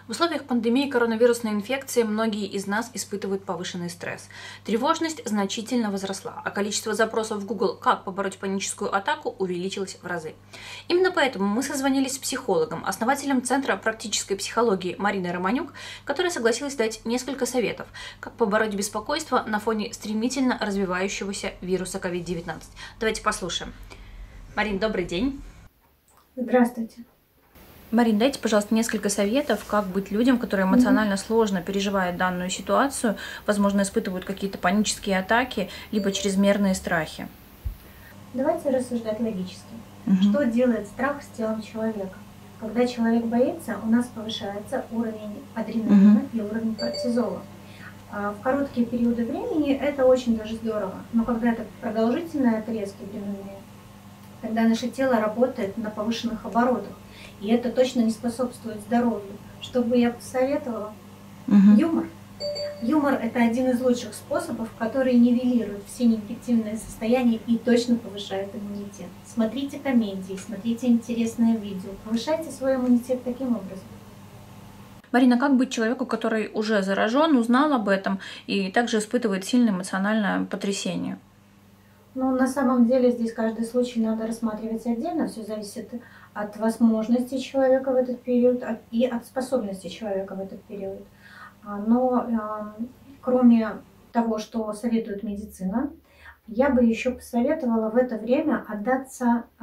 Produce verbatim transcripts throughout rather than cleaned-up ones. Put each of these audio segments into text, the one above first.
В условиях пандемии коронавирусной инфекции многие из нас испытывают повышенный стресс. Тревожность значительно возросла, а количество запросов в Google «Как побороть паническую атаку» увеличилось в разы. Именно поэтому мы созвонились с психологом, основателем Центра практической психологии Мариной Романюк, которая согласилась дать несколько советов, как побороть беспокойство на фоне стремительно развивающегося вируса ковид девятнадцать. Давайте послушаем. Марин, добрый день. Здравствуйте. Марин, дайте, пожалуйста, несколько советов, как быть людям, которые эмоционально mm-hmm. сложно переживают данную ситуацию, возможно, испытывают какие-то панические атаки, либо чрезмерные страхи. Давайте рассуждать логически. Mm-hmm. Что делает страх с телом человека? Когда человек боится, у нас повышается уровень адреналина mm-hmm. и уровень кортизола. В короткие периоды времени это очень даже здорово, но когда это продолжительные отрезки временные, тогда наше тело работает на повышенных оборотах. И это точно не способствует здоровью. Что бы я посоветовала? Угу. Юмор. Юмор – это один из лучших способов, который нивелирует все негативные состояния и точно повышает иммунитет. Смотрите комедии, смотрите интересные видео, повышайте свой иммунитет таким образом. Марина, как быть человеку, который уже заражен, узнал об этом и также испытывает сильное эмоциональное потрясение? Ну, на самом деле здесь каждый случай надо рассматривать отдельно, все зависит от возможностей человека в этот период и от способностей человека в этот период. Но э, кроме того, что советует медицина, я бы еще посоветовала в это время отдаться э,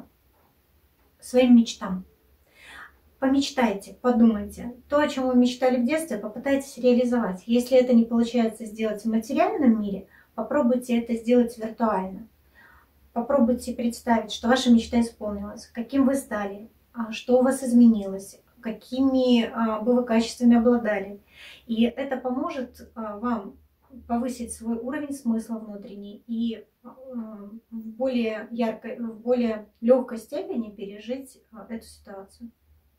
своим мечтам. Помечтайте, подумайте. То, о чем вы мечтали в детстве, попытайтесь реализовать. Если это не получается сделать в материальном мире, попробуйте это сделать виртуально. Попробуйте представить, что ваша мечта исполнилась, каким вы стали, что у вас изменилось, какими бы вы качествами обладали. И это поможет вам повысить свой уровень смысла внутренний и в более яркой, в более легкой степени пережить эту ситуацию.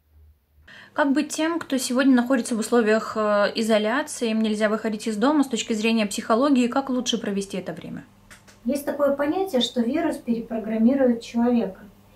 Как быть тем, кто сегодня находится в условиях изоляции, им нельзя выходить из дома, с точки зрения психологии, как лучше провести это время? Есть такое понятие, что вирус перепрограммирует человека.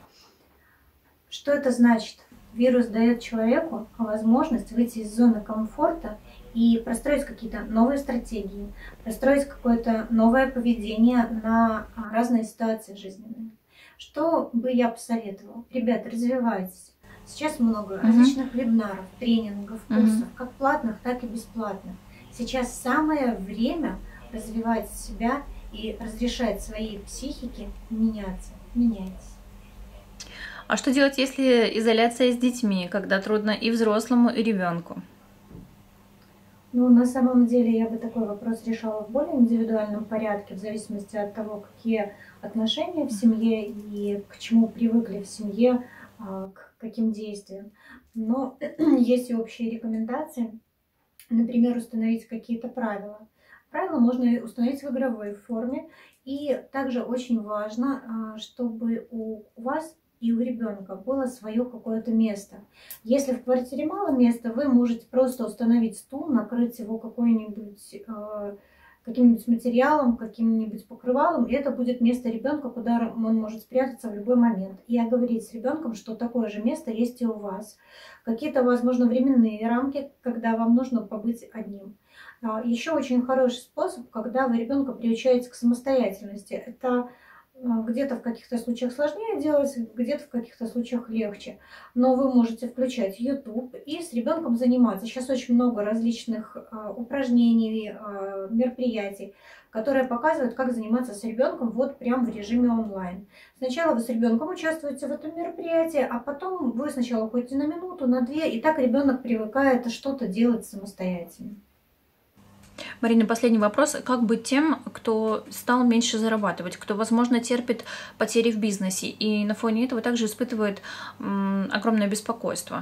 Что это значит? Вирус дает человеку возможность выйти из зоны комфорта и простроить какие-то новые стратегии, простроить какое-то новое поведение на разные ситуации жизненные. Что бы я посоветовала? Ребята, развивайтесь. Сейчас много различных uh-huh. вебинаров, тренингов, курсов, uh-huh. как платных, так и бесплатных. Сейчас самое время развивать себя и разрешать своей психике меняться. Меняйтесь. А что делать, если изоляция с детьми, когда трудно и взрослому, и ребенку? Ну, на самом деле, я бы такой вопрос решала в более индивидуальном порядке, в зависимости от того, какие отношения в семье и к чему привыкли в семье, к каким действиям. Но есть и общие рекомендации, например, установить какие-то правила. Правила можно установить в игровой форме. И также очень важно, чтобы у вас и у ребенка было свое какое-то место. Если в квартире мало места, вы можете просто установить стул, накрыть его какой-нибудь каким-нибудь материалом, каким-нибудь покрывалом, и это будет место ребенка, куда он может спрятаться в любой момент. И оговорить с ребенком, что такое же место есть и у вас. Какие-то, возможно, временные рамки, когда вам нужно побыть одним. Еще очень хороший способ, когда вы ребенка приучаете к самостоятельности. Это где-то в каких-то случаях сложнее делать, где-то в каких-то случаях легче. Но вы можете включать YouTube и с ребенком заниматься. Сейчас очень много различных упражнений, мероприятий, которые показывают, как заниматься с ребенком вот прям в режиме онлайн. Сначала вы с ребенком участвуете в этом мероприятии, а потом вы сначала ходите на минуту, на две, и так ребенок привыкает что-то делать самостоятельно. Марина, последний вопрос. Как быть тем, кто стал меньше зарабатывать, кто, возможно, терпит потери в бизнесе и на фоне этого также испытывает м, огромное беспокойство?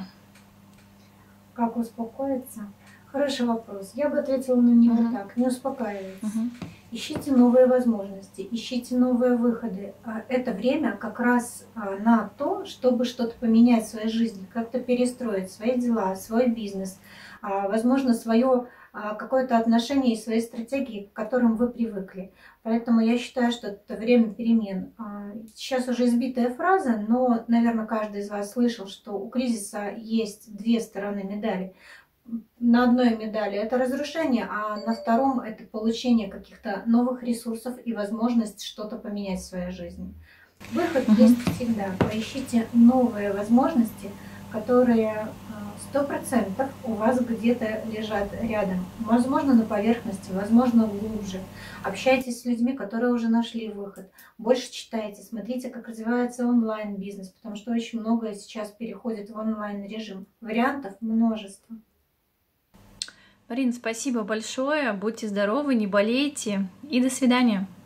Как успокоиться? Хороший вопрос. Я бы ответила на него uh-huh. так. Не успокаивайтесь. Uh-huh. Ищите новые возможности, ищите новые выходы. Это время как раз на то, чтобы что-то поменять в своей жизни, как-то перестроить свои дела, свой бизнес, возможно, свое а, какое-то отношение и свои стратегии, к которым вы привыкли. Поэтому я считаю, что это время перемен. А, сейчас уже избитая фраза, но, наверное, каждый из вас слышал, что у кризиса есть две стороны медали. На одной медали это разрушение, а на втором это получение каких-то новых ресурсов и возможность что-то поменять в своей жизни. Выход Мгм. есть всегда. Поищите новые возможности, которые сто процентов у вас где-то лежат рядом. Возможно, на поверхности, возможно, глубже. Общайтесь с людьми, которые уже нашли выход. Больше читайте, смотрите, как развивается онлайн-бизнес, потому что очень многое сейчас переходит в онлайн-режим. Вариантов множество. Марин, спасибо большое. Будьте здоровы, не болейте и до свидания.